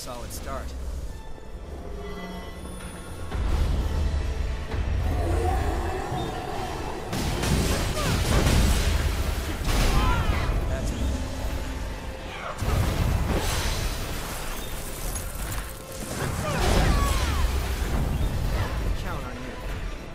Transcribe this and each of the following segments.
solid start. That's it. Count on you.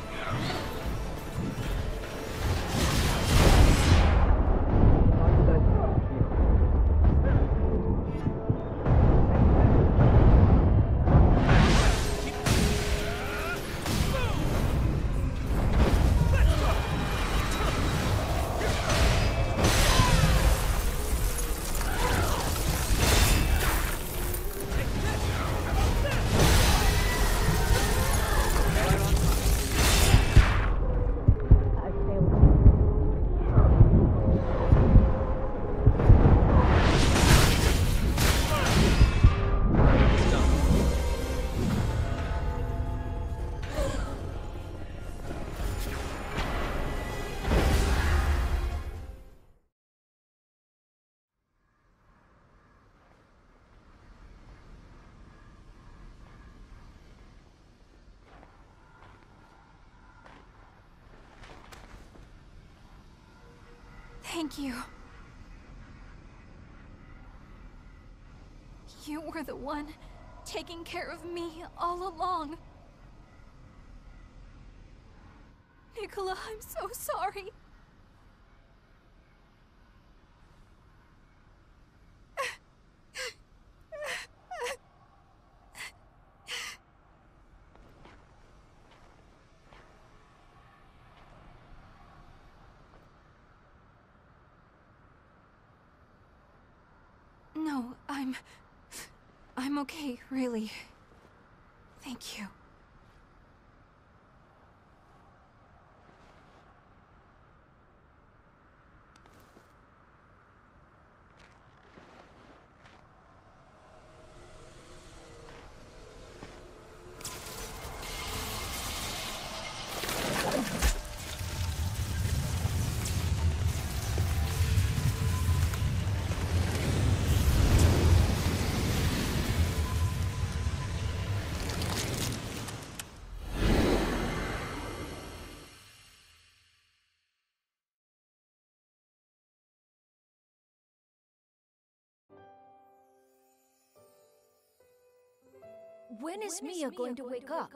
Thank you. You were the one taking care of me all along. Nicola, I'm so sorry. No, I'm okay, really. Thank you. When is Mia going to wake up?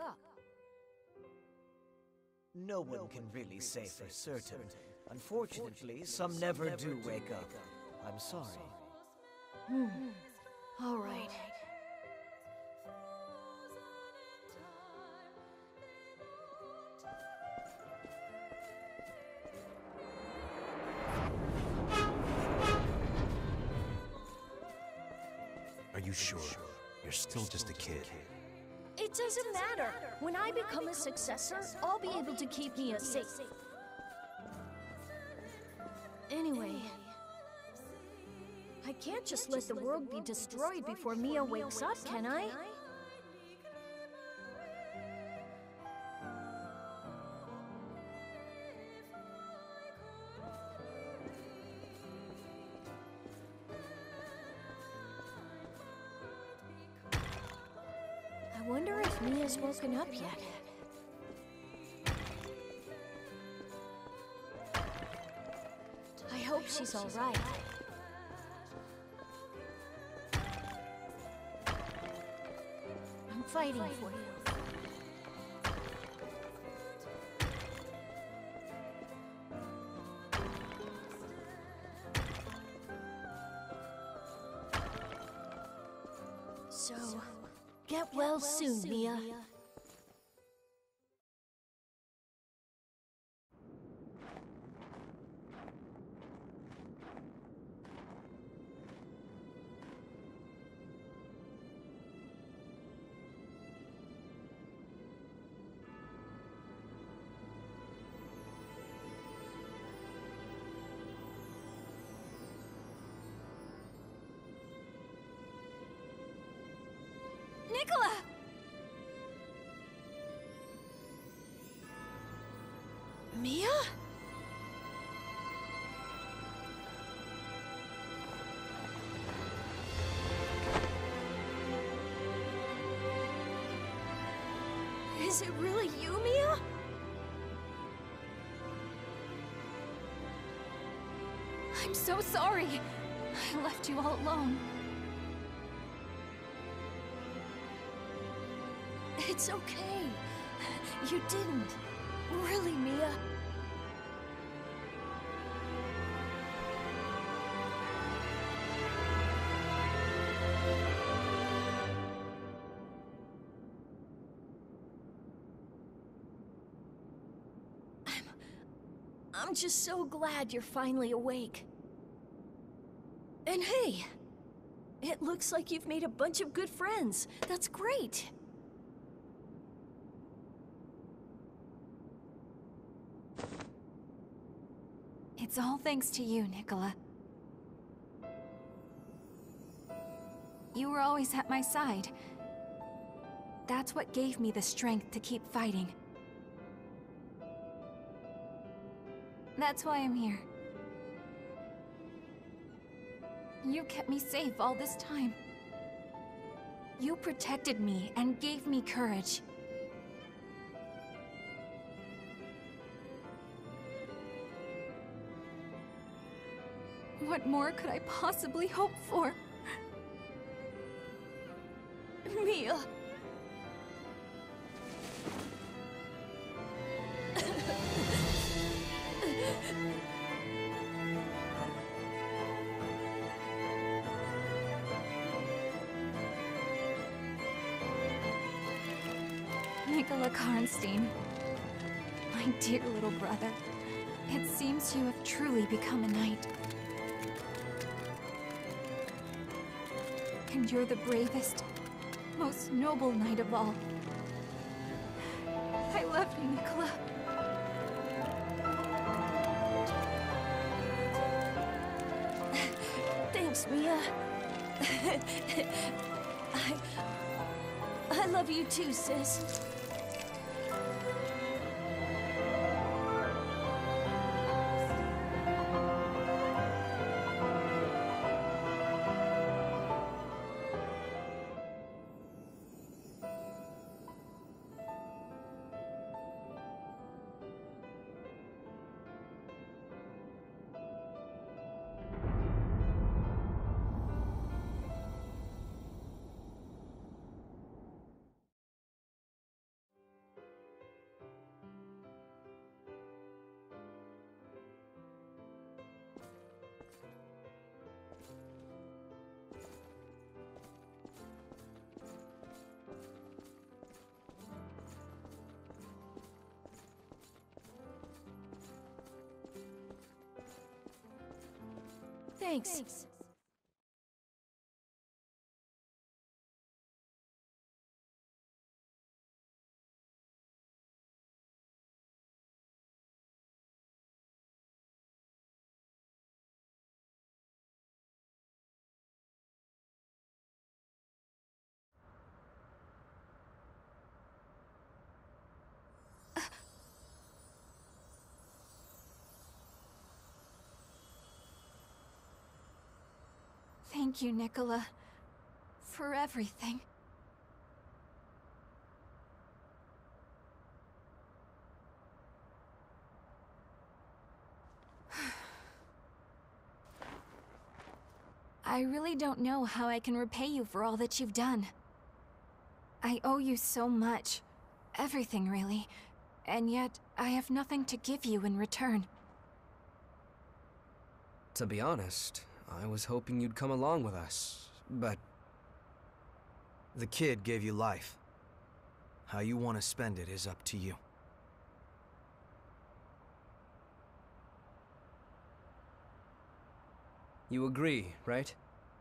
No one can really say for certain. Unfortunately, some never do wake up. I'm sorry. All right. Are you sure? You're still just a kid. It doesn't matter. When I become a successor, I'll be able to keep Mia safe. Anyway, I can't just let the world be destroyed before Mia wakes up, can I? I wonder if Mia's woken up yet. I hope she's all right. I'm fighting for you. So, get well soon, Mia. Nicola! Mia? Is it really you, Mia? I'm so sorry. I left you all alone. It's okay. You didn't. Really, Mia. I'm just so glad you're finally awake. And hey, it looks like you've made a bunch of good friends. That's great. It's all thanks to you, Nicola. You were always at my side. That's what gave me the strength to keep fighting. That's why I'm here. You kept me safe all this time. You protected me and gave me courage. What more could I possibly hope for? Mia. Nicola Karnstein, my dear little brother, it seems you have truly become a knight. And you're the bravest, most noble knight of all. I love you, Nicola. Thanks, Mia. I love you too, sis. Thanks. Thank you, Nicola, for everything. I really don't know how I can repay you for all that you've done. I owe you so much. Everything, really. And yet, I have nothing to give you in return. To be honest, I was hoping you'd come along with us, but... The kid gave you life. How you want to spend it is up to you. You agree, right?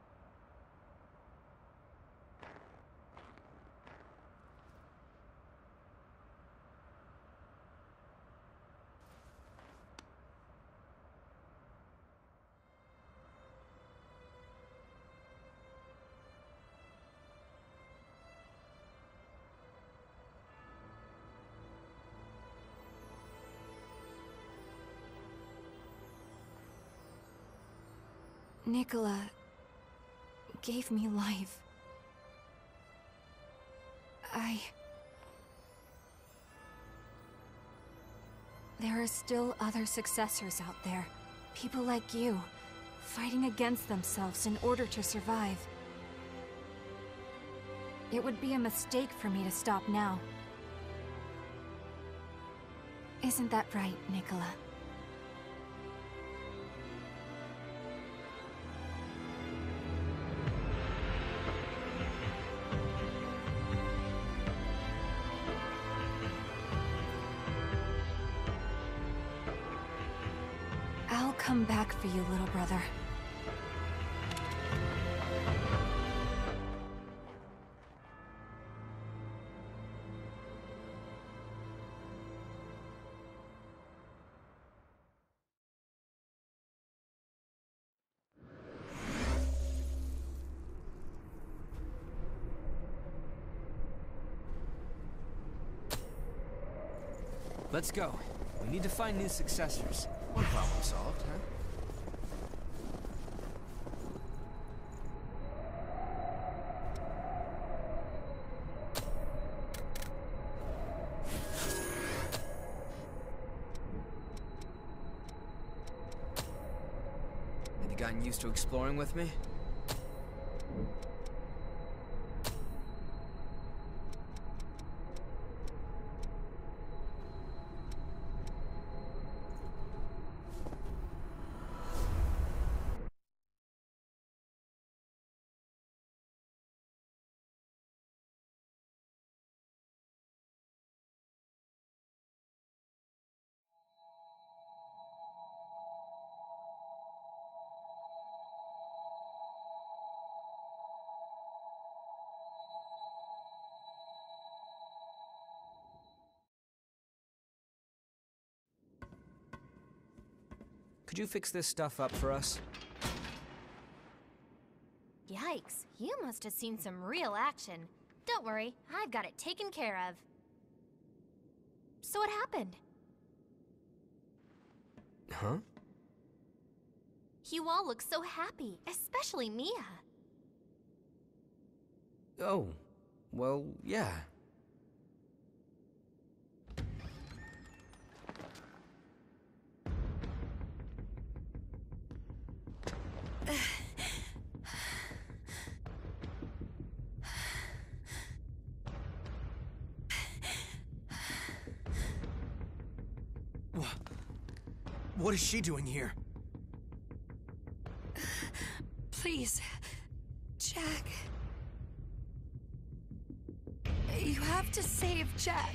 Nicola gave me life. There are still other successors out there. People like you, fighting against themselves in order to survive. It would be a mistake for me to stop now. Isn't that right, Nicola? I'll come back for you, little brother. Let's go. We need to find new successors. One problem solved, huh? Have you gotten used to exploring with me? Could you fix this stuff up for us? Yikes, you must have seen some real action. Don't worry, I've got it taken care of. So what happened? Huh? You all look so happy, especially Mia. Oh, well, yeah. What is she doing here? Please, Jack. You have to save Jack.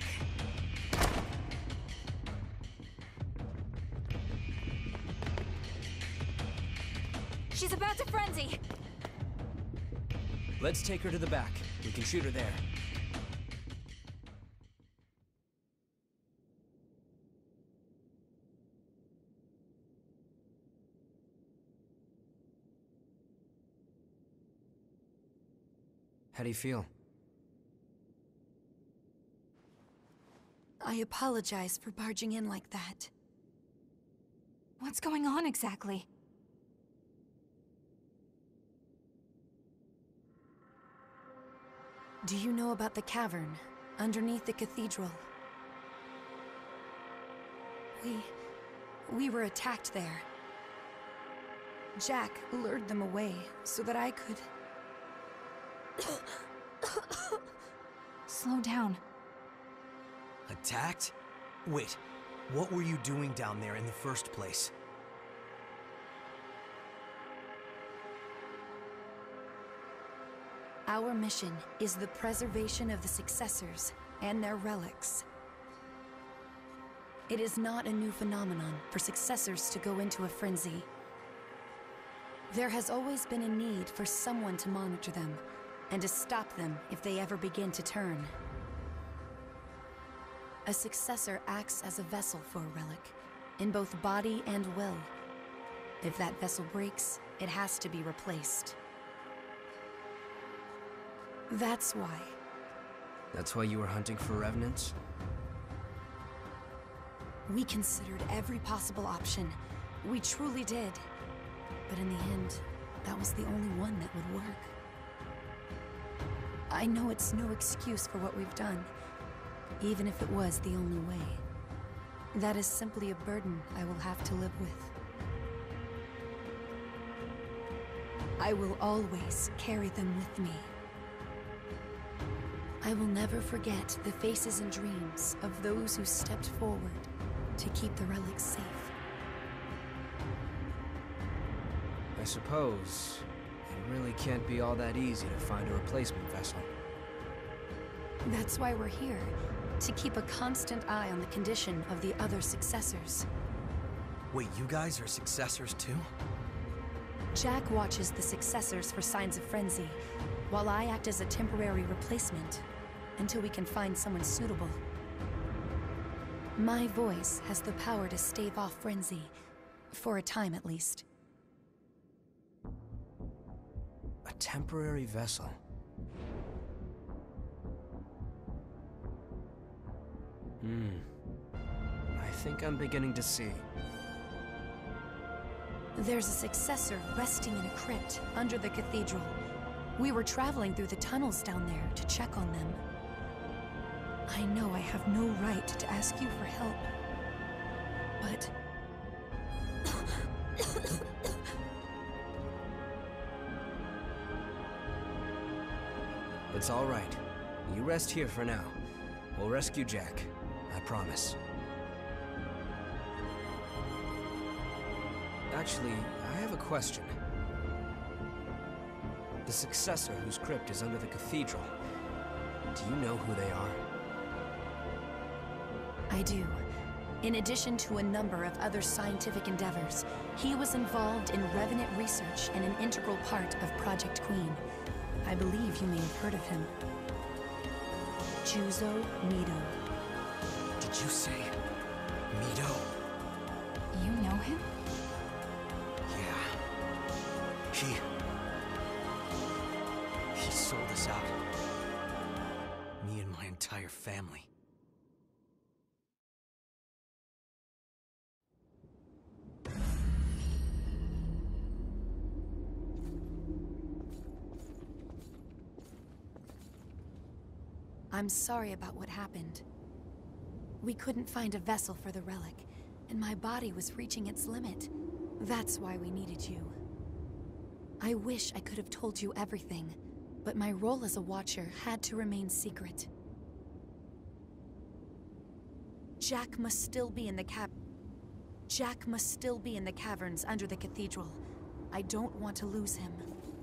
She's about to frenzy. Let's take her to the back. We can shoot her there. How do you feel? I apologize for barging in like that. What's going on exactly? Do you know about the cavern underneath the cathedral? We were attacked there. Jack lured them away so that I could... Slow down. Attacked? Wait, what were you doing down there in the first place? Our mission is the preservation of the successors and their relics. It is not a new phenomenon for successors to go into a frenzy. There has always been a need for someone to monitor them, and to stop them if they ever begin to turn. A successor acts as a vessel for a relic, in both body and will. If that vessel breaks, it has to be replaced. That's why. That's why you were hunting for revenants? We considered every possible option. We truly did. But in the end, that was the only one that would work. I know it's no excuse for what we've done, even if it was the only way. That is simply a burden I will have to live with. I will always carry them with me. I will never forget the faces and dreams of those who stepped forward to keep the relics safe. I suppose it really can't be all that easy to find a replacement vessel. That's why we're here, to keep a constant eye on the condition of the other successors. Wait, you guys are successors too? Jack watches the successors for signs of frenzy, while I act as a temporary replacement until we can find someone suitable. My voice has the power to stave off frenzy, for a time at least. A temporary vessel. I think I'm beginning to see. There's a successor resting in a crypt under the cathedral. We were traveling through the tunnels down there to check on them. I know I have no right to ask you for help, but... It's all right. You rest here for now. We'll rescue Jack. I promise. Actually, I have a question. The successor whose crypt is under the cathedral, do you know who they are? I do. In addition to a number of other scientific endeavors, he was involved in Revenant research and an integral part of Project Queen. I believe you may have heard of him. Juzo Mido. Did you say Mido? You know him? Yeah. He sold us out. Me and my entire family. I'm sorry about what happened. We couldn't find a vessel for the relic, and my body was reaching its limit. That's why we needed you. I wish I could have told you everything, but my role as a Watcher had to remain secret. Jack must still be in the caverns under the cathedral. I don't want to lose him.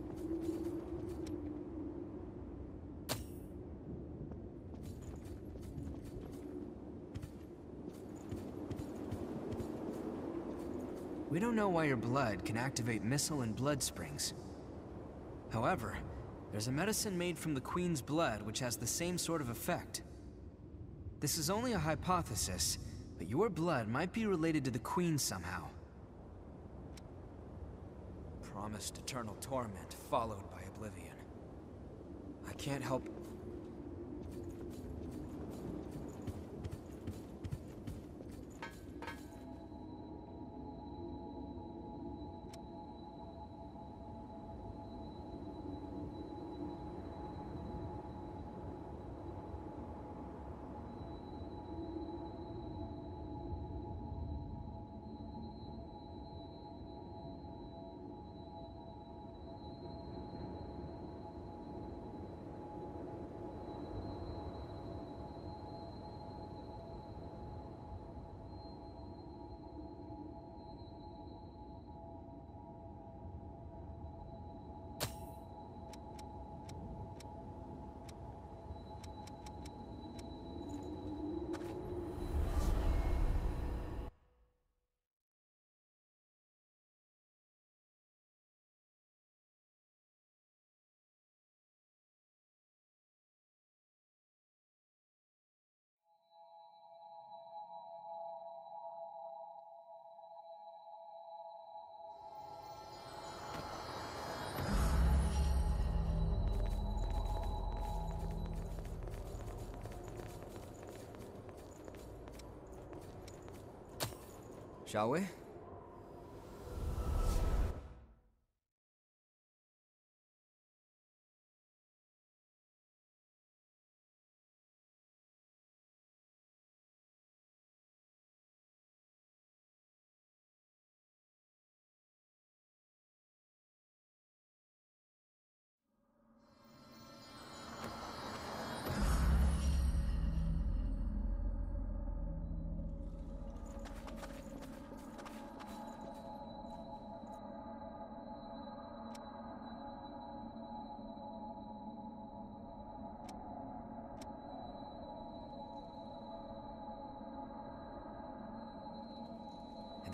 We don't know why your blood can activate missile and blood springs. However, there's a medicine made from the Queen's blood which has the same sort of effect. This is only a hypothesis, but your blood might be related to the Queen somehow. Promised eternal torment followed by oblivion. I can't help... Shall we?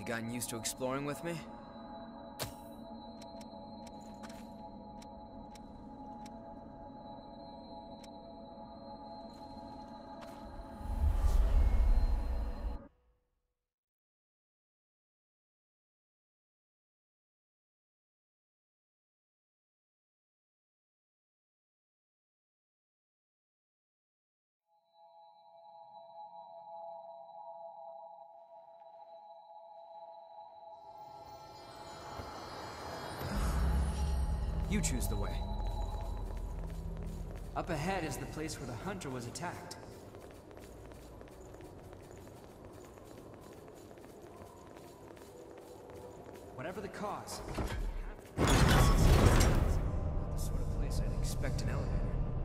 gotten used to exploring with me? You choose the way. Up ahead is the place where the hunter was attacked. Whatever the cause, not the sort of place I'd expect an elevator.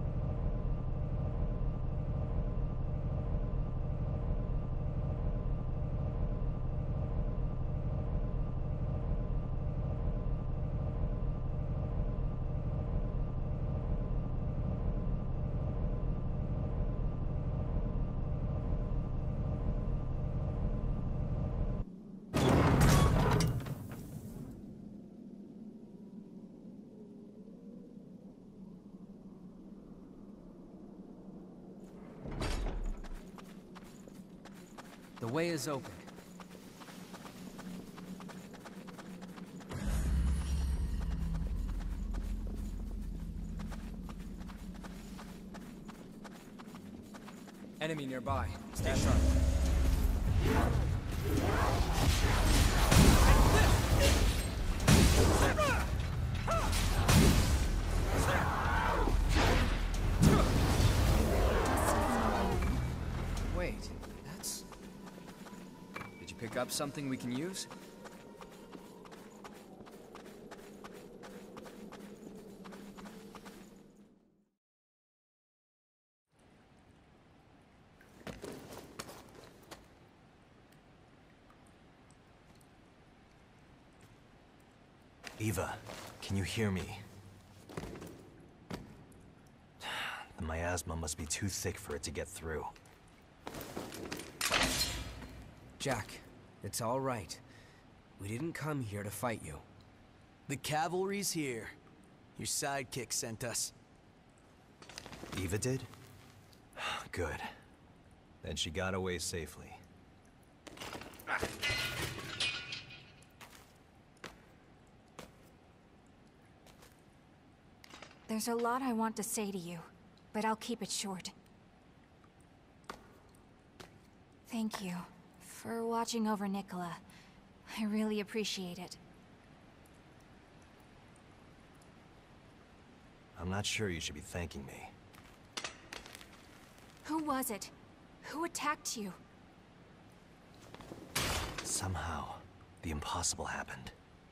The way is open. Enemy nearby. Stay sharp. Wait, that's... Did you pick up something we can use? Eva, can you hear me? The miasma must be too thick for it to get through. Jack, it's all right. We didn't come here to fight you. The cavalry's here. Your sidekick sent us. Eva did? Good. Then she got away safely. There's a lot I want to say to you, but I'll keep it short. Thank you for watching over Nicola. I really appreciate it. I'm not sure you should be thanking me. Who was it? Who attacked you? Somehow, the impossible happened.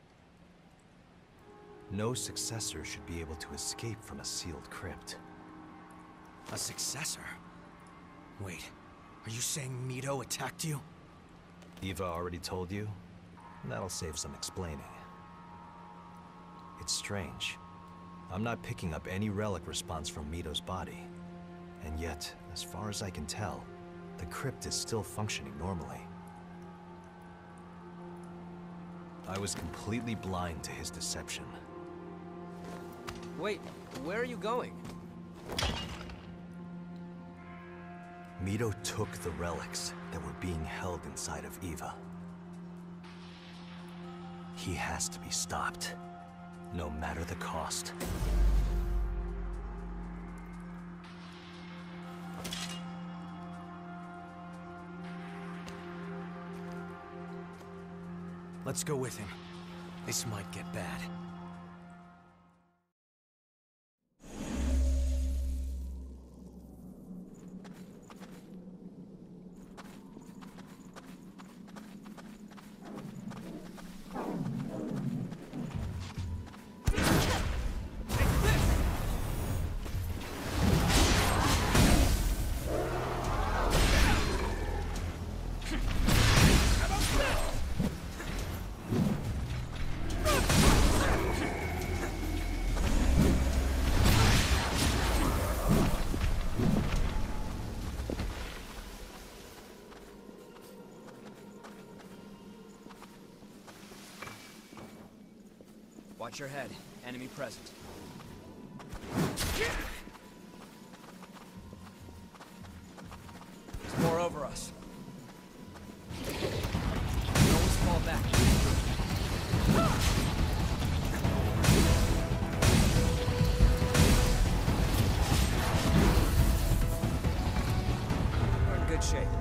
No successor should be able to escape from a sealed crypt. A successor? Wait, are you saying Mito attacked you? Eva already told you? That'll save some explaining. It's strange. I'm not picking up any relic response from Mito's body. And yet, as far as I can tell, the crypt is still functioning normally. I was completely blind to his deception. Wait, where are you going? Mito took the relics that were being held inside of Eva. He has to be stopped, no matter the cost. Let's go with him. This might get bad. Watch your head. Enemy present. There's more over us. We always fall back. We're in good shape.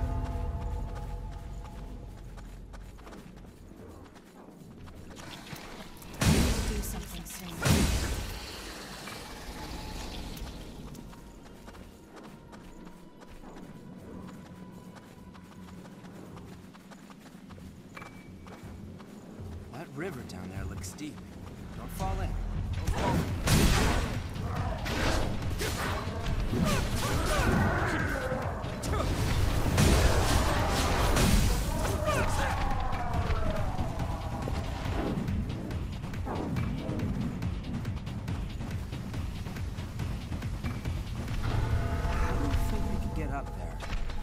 Do something soon. That river down there looks deep. Don't fall in. I don't think we can get up there.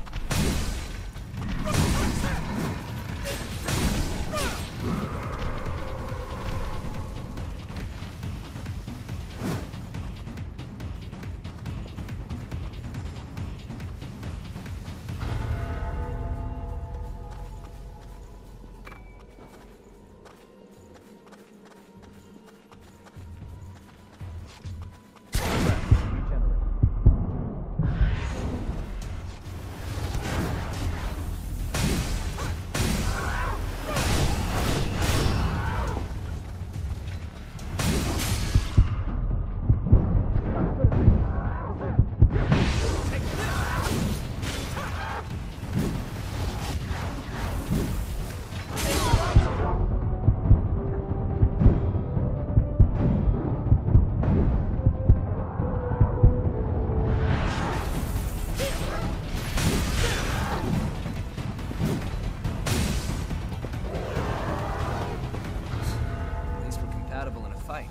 At least we're compatible in a fight.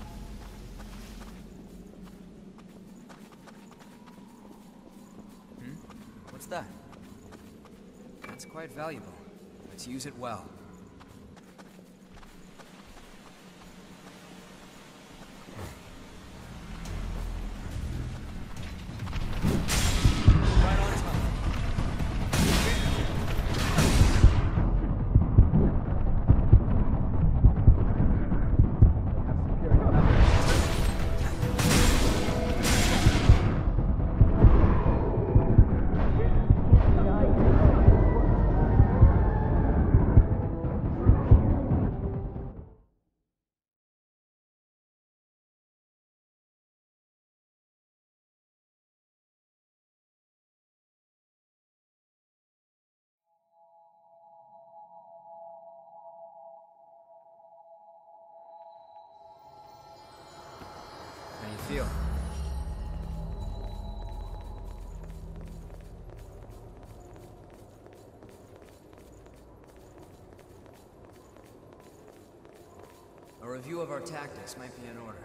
What's that? That's quite valuable. Let's use it well. Right on time. How do you feel? A review of our tactics might be in order.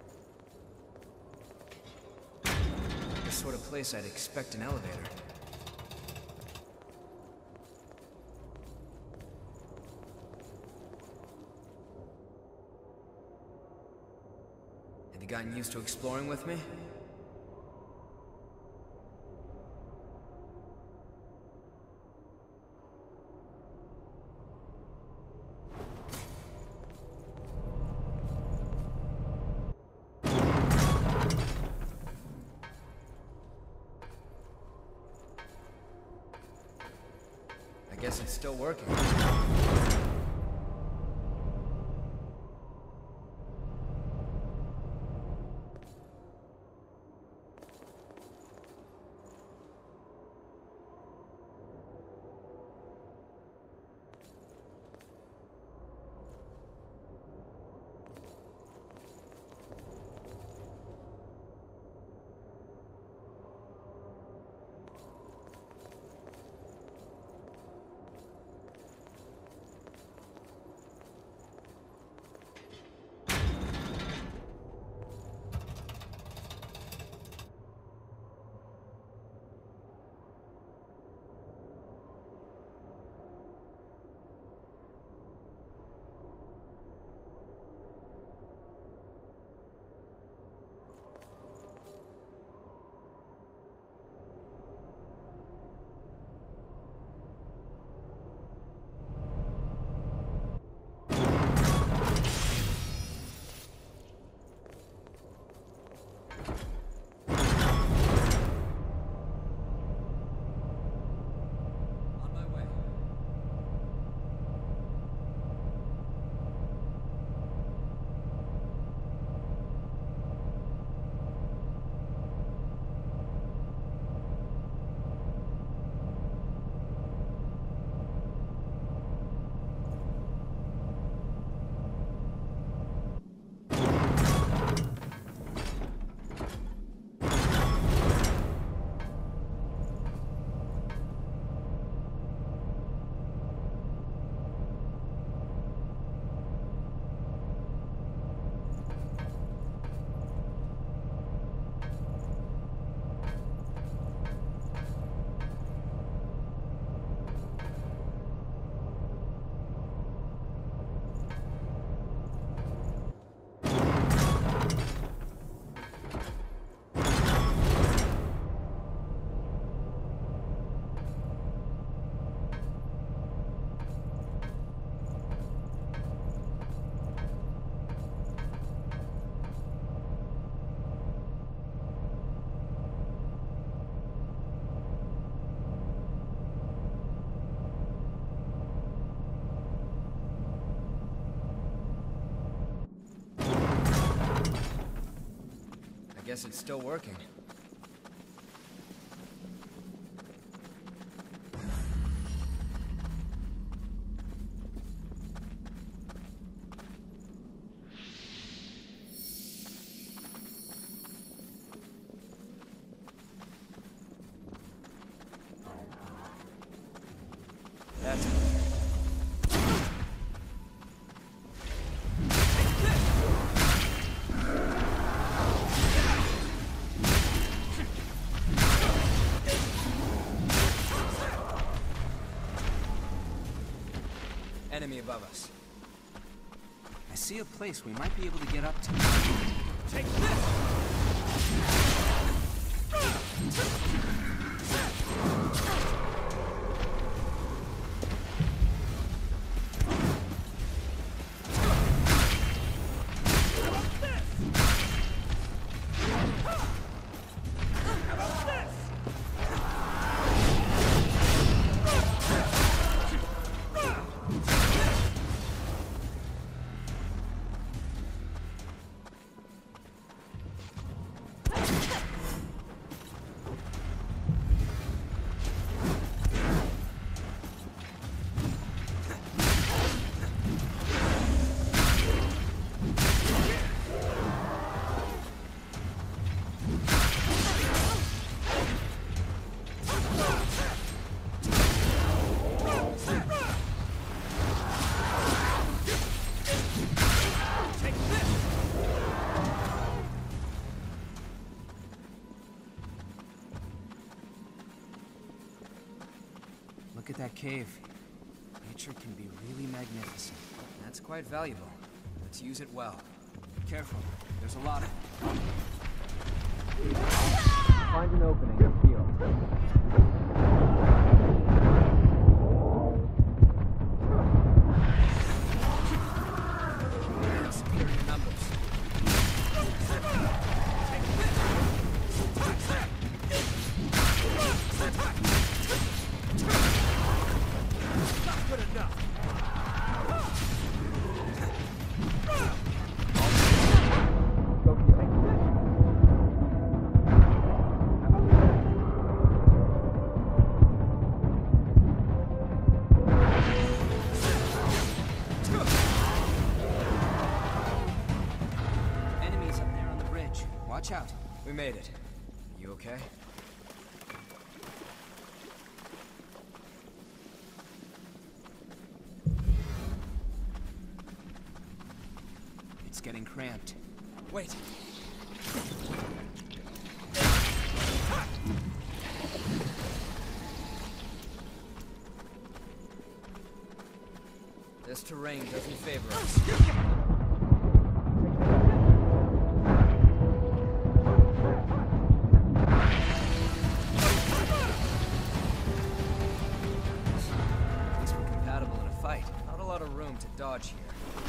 This sort of place I'd expect an elevator. Have you gotten used to exploring with me? I guess it's still working. Guess it's still working. That's enemy above us. I see a place we might be able to get up to. Take this! Look at that cave. Nature can be really magnificent. That's quite valuable. Let's use it well. Careful, there's a lot of it. Find an opening and heal. Superior numbers. Not good enough. Enemies up there on the bridge. Watch out. We made it. You okay? It's getting cramped. Wait. This terrain doesn't favor us. At least we're compatible in a fight. Not a lot of room to dodge here.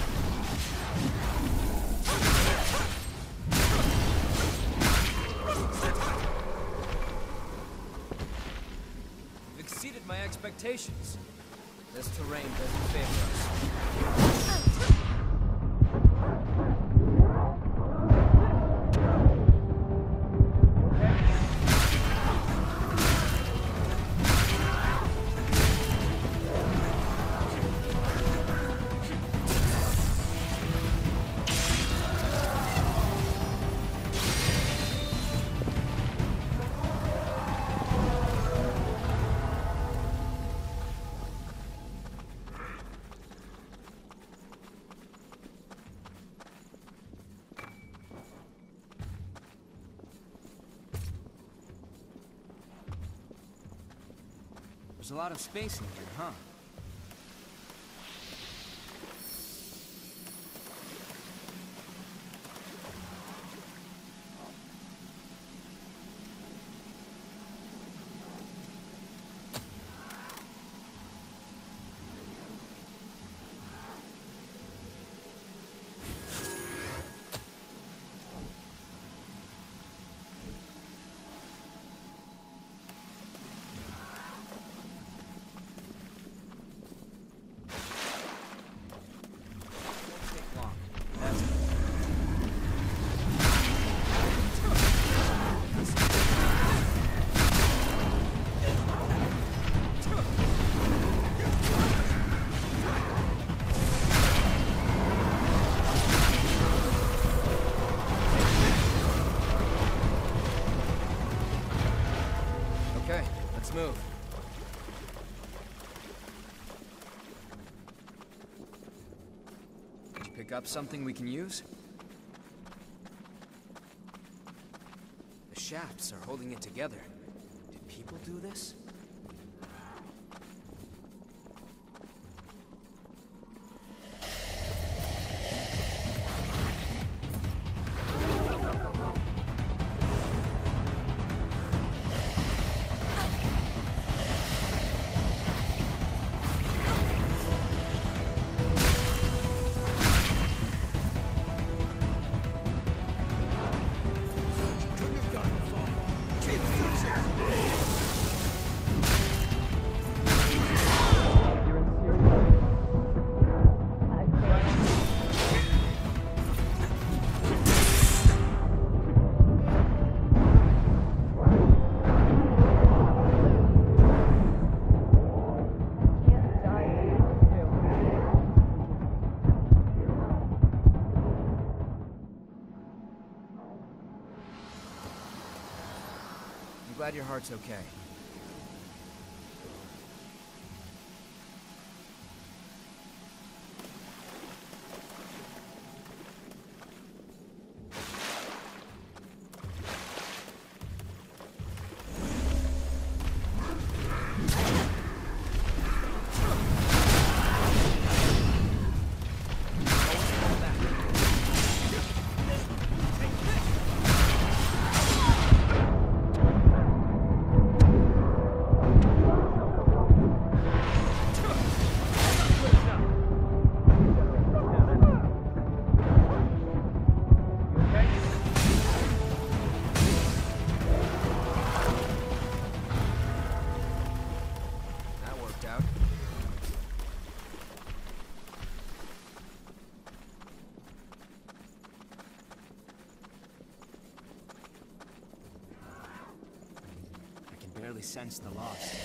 You've exceeded my expectations. This terrain doesn't favor us. There's a lot of space in here, huh? move. Did you pick up something we can use? The shafts are holding it together. Did people do this? I'm glad your heart's okay. Barely sense the loss.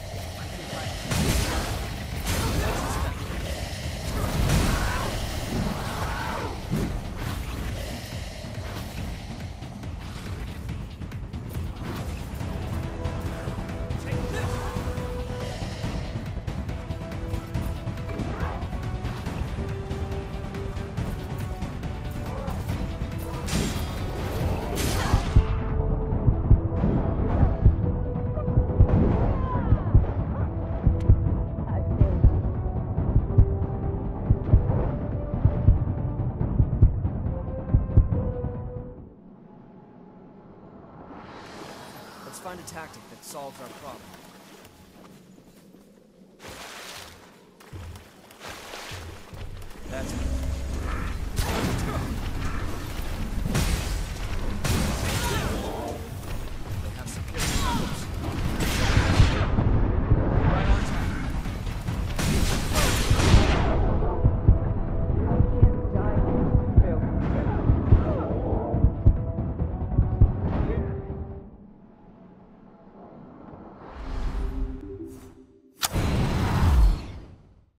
Let's find a tactic that solves our problem. That's it.